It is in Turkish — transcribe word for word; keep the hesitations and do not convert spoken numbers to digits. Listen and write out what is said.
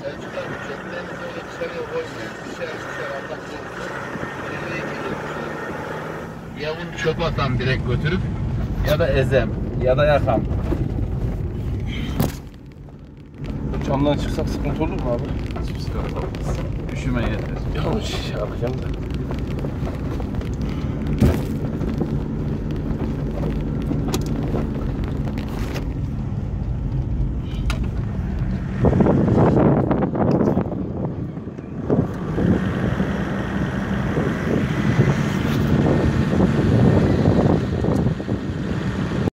Selçuklar ceplerini böyle dışarıya koymayın. Dışarı dışarı Allah korusun. Nereye gelir? Ya bunu çöpe atam direkt götürüp ya da ezem ya da yakam. Camdan çıksak sıkıntı olur mu abi? Hiçbir sıkıntı olmaz. Üşüme yeter. Yanlış şey yapacağım da.